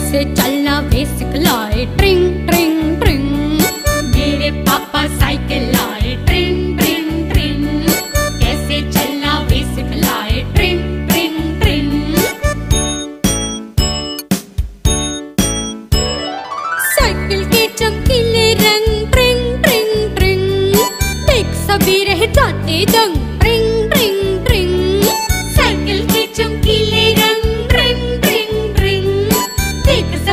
कैसे चलना वे सिखलाए, ट्रिंग ट्रिंग ट्रिंग। मेरे पापा साइकिल लाए, ट्रिंग ट्रिंग ट्रिंग। कैसे चलना वे सिखलाए, ट्रिंग ट्रिंग ट्रिंग। साइकिल के चमकीले रंग, ट्रिंग ट्रिंग ट्रिंग। देख सभी रह जाते दंग।